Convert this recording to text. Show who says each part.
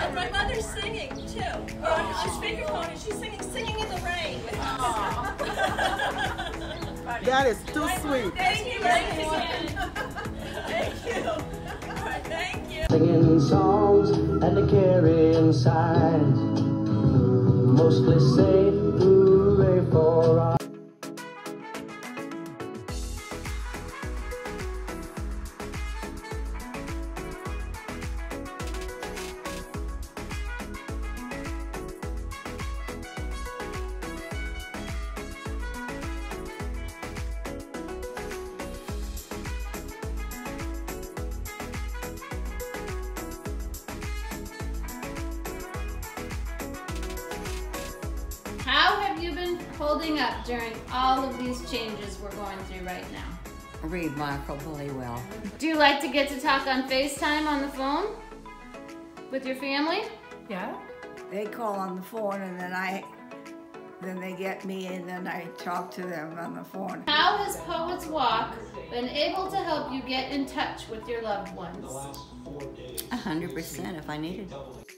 Speaker 1: And my mother's singing too. On speakerphone, and she's singing in the rain.
Speaker 2: That is too sweet.
Speaker 1: Thank you, everyone. Thank you. All right, thank you.
Speaker 3: Singing songs and a carrying signs, mostly say hooray for our
Speaker 4: How have you been holding up during all of these changes we're going through right now?
Speaker 5: Remarkably well.
Speaker 4: Do you like to get to talk on FaceTime on the phone with your family?
Speaker 5: Yeah. They call on the phone and then they get me and then I talk to them on the phone.
Speaker 4: How has Poets Walk been able to help you get in touch with your loved ones?
Speaker 5: 100% if I needed.